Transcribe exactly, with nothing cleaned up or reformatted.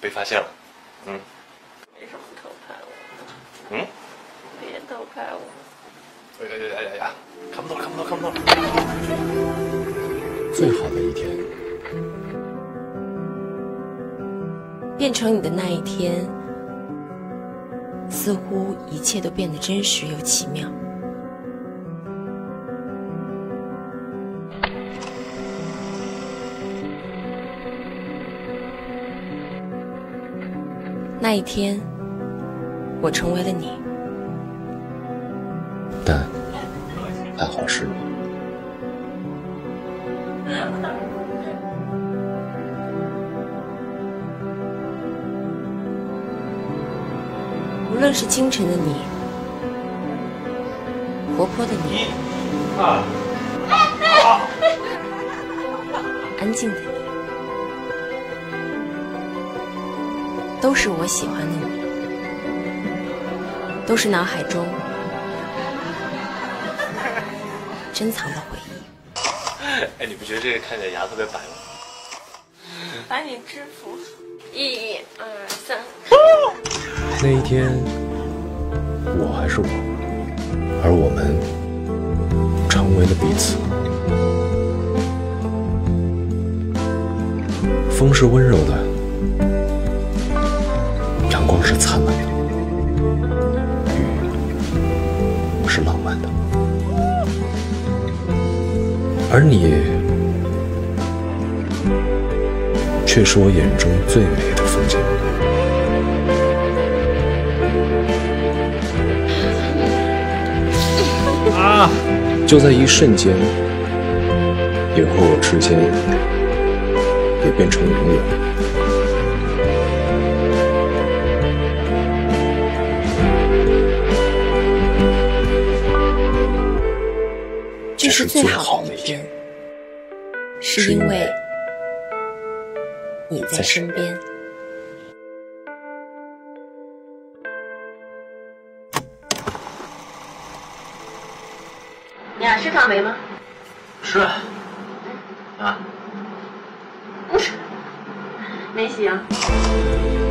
被发现了。嗯。 为什么偷拍我？ 嗯？ 别偷拍我！ 哎呀呀呀呀！看不到，看不到，看不到。 最好的一天， 变成你的那一天，似乎一切都变得真实又奇妙。那一天，我成为了你， 但还好是你。 无论是清晨的你，活泼的你， 啊， 安静的你，都是我喜欢的你，都是脑海中珍藏的回忆。 哎，你不觉得这个看起来牙特别白吗？ 把你制服，一、二、三。 那一天，我还是我，而我们成为了彼此。风是温柔的，阳光是灿烂的，雨是浪漫的，而你却是我眼中最美的风景。啊！就在一瞬间，你和我之间也变成了永远。 这是最好的一天，是因为你在身边。 你俩是传媒吗？ 是。啊。 没洗啊。